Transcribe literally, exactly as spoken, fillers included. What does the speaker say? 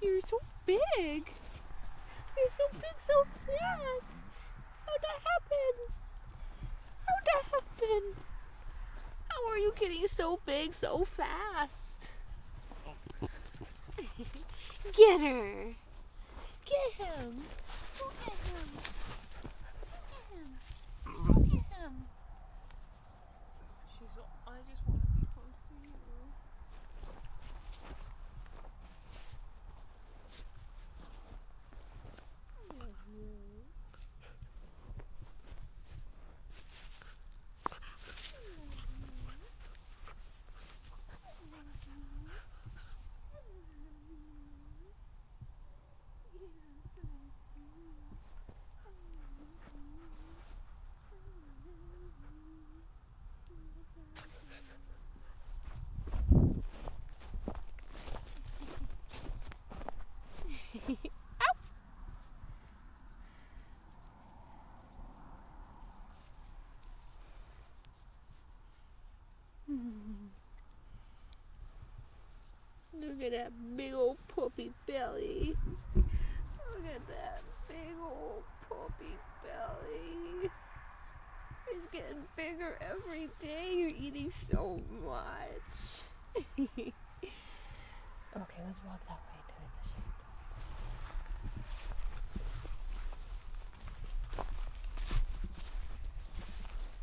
You're so big. You're so big so fast. How'd that happen? How'd that happen? How are you getting so big so fast? Get her. Get him. Go get him. Get him. Go get him. She's. I just want to be close to you. Look at that big old puppy belly. Look at that big old puppy belly. It's getting bigger every day. You're eating so much. Okay, let's walk that way.